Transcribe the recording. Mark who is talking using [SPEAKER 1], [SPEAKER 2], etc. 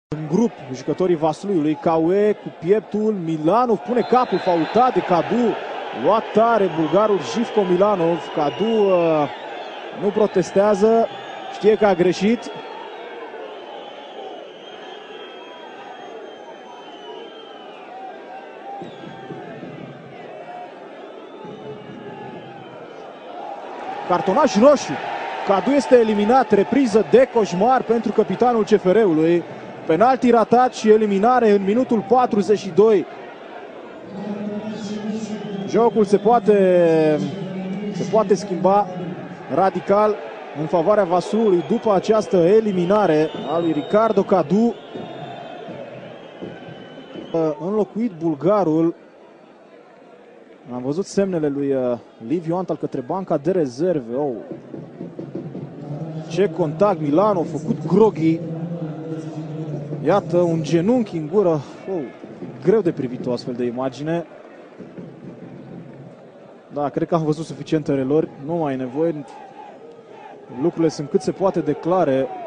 [SPEAKER 1] În grup, jucătorii Vasluiului, Caue cu pieptul, Milanov pune capul, faultat de Cadu, luat tare bulgarul Jivko Milanov. Cadu nu protestează, știe că a greșit. Cartonaș roșu. Cadu este eliminat, repriză de coșmar pentru capitanul CFR-ului. Penalti ratat și eliminare în minutul 42. Jocul se poate schimba radical în favoarea Vaslui după această eliminare a lui Ricardo Cadu. Înlocuit bulgarul. Am văzut semnele lui Liviu Antal către banca de rezerve. Oh. Ce contact, Milanov a făcut groghi. Iată, un genunchi în gură. Oh, greu de privit o astfel de imagine. Da, cred că am văzut suficiente relori. Nu mai e nevoie. Lucrurile sunt cât se poate de clare.